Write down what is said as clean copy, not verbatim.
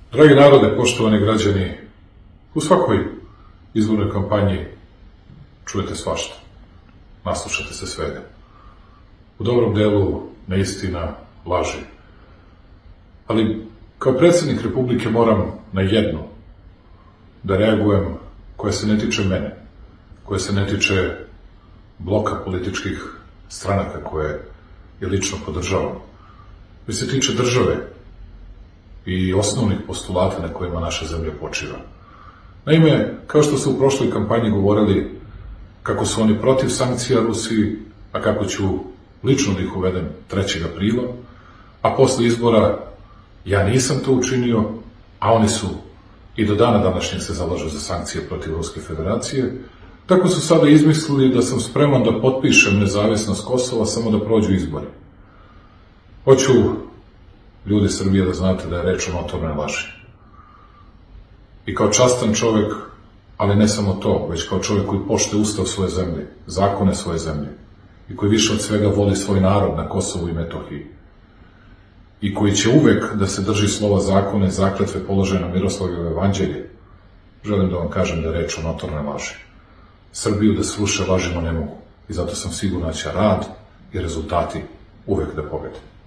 Dragi narode, poštovani građani, u svakoj izbornoj kampanji čujete svašta, naslušate se svega. U dobrom delu neistina, laži. Ali kao predsjednik Republike moram na jednu da reagujem koja se ne tiče mene, koja se ne tiče bloka političkih stranaka koje je lično podržavam, koja se tiče države i osnovnih postulata na kojima naša zemlja počiva. Naime, kao što su u prošloj kampanji govorili kako su oni protiv sankcija Rusiji, a kako ću lično da ih uvedem 3. aprila, a posle izbora ja nisam to učinio, a oni su i do dana današnjeg se zalažu za sankcije protiv Ruske federacije, tako su sada izmislili da sam spreman da potpišem nezavisnost Kosova samo da prođu izbori. Hoću, ljudi Srbije, da znate da je reč o notornoj laži. I kao častan čovek, ali ne samo to, već kao čovek koji poštuje ustav svoje zemlje, zakone svoje zemlje, i koji više od svega voli svoj narod na Kosovu i Metohiji, i koji će uvek da se drži slova zakona i zakletve položene na Miroslavljevo jevanđelje, želim da vam kažem da je reč o notornoj laži. Srbiju da sluše lažima ne mogu, i zato sam siguran da će rad i rezultati uvek da pobede.